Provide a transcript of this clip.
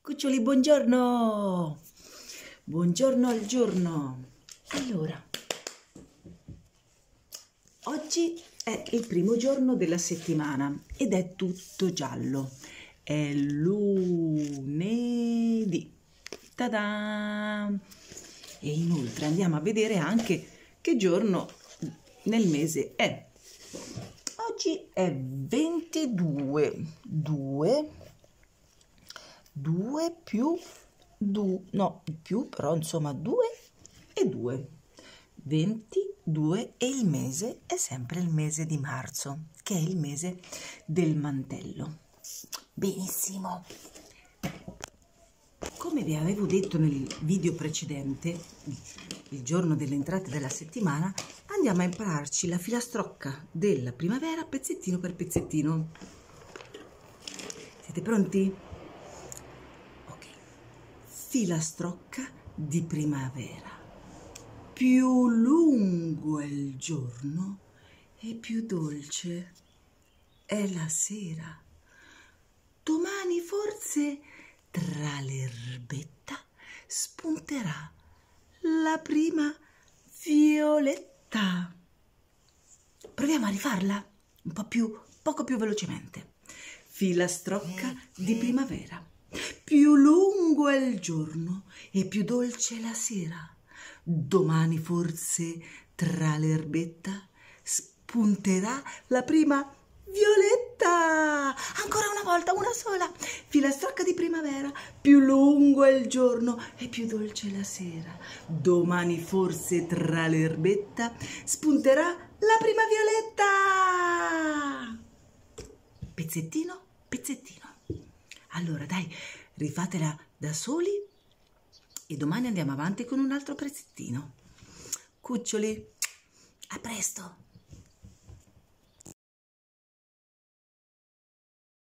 Cuccioli, buongiorno! Buongiorno al giorno! Allora, oggi è il primo giorno della settimana ed è tutto giallo. È lunedì. Ta-da! E inoltre andiamo a vedere anche che giorno nel mese è. Oggi è 22, 2 più 2, no, più però insomma 2 e 2, 22 e il mese è sempre il mese di marzo, che è il mese del mantello. Benissimo. Come vi avevo detto nel video precedente, il giorno delle entrate della settimana, andiamo a impararci la filastrocca della primavera pezzettino per pezzettino. Siete pronti? Ok. Filastrocca di primavera. Più lungo è il giorno e più dolce è la sera. Domani forse tra l'erbetta spunterà la prima violetta. Proviamo a rifarla poco più velocemente. Filastrocca di primavera. Più lungo è il giorno e più dolce la sera. Domani forse tra l'erbetta spunterà la prima violetta. Ancora una volta, una sola. Filastrocca di primavera. Più lungo è il giorno e più dolce la sera. Domani forse tra l'erbetta spunterà la prima violetta. Pezzettino, pezzettino. Allora dai, rifatela da soli e domani andiamo avanti con un altro pezzettino. Cuccioli, a presto!